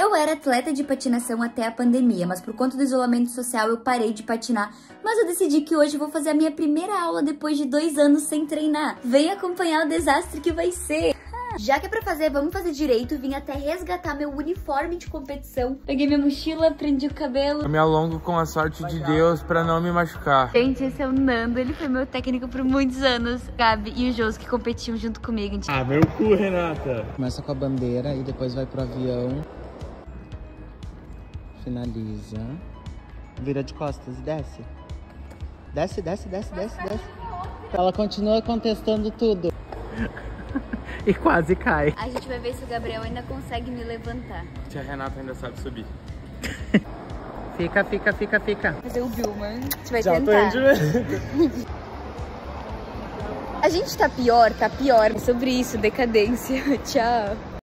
Eu era atleta de patinação até a pandemia, mas por conta do isolamento social eu parei de patinar. Mas eu decidi que hoje eu vou fazer a minha primeira aula depois de 2 anos sem treinar. Vem acompanhar o desastre que vai ser! Já que é pra fazer, vamos fazer direito. Vim até resgatar meu uniforme de competição. Peguei minha mochila, prendi o cabelo. Eu me alongo com a sorte de Deus pra não me machucar. Gente, esse é o Nando, ele foi meu técnico por muitos anos. Gabi e o Josi que competiam junto comigo. Ah, meu cu, Renata! Começa com a bandeira e depois vai pro avião. Finaliza. Vira de costas e desce. Desce, desce, desce, desce, desce. Ela continua contestando tudo. E quase cai. A gente vai ver se o Gabriel ainda consegue me levantar. Se a Renata ainda sabe subir. Fica, fica, fica, fica. Fazer o Billman. A gente vai Já tentar. tô A gente tá pior. É sobre isso, decadência. Tchau.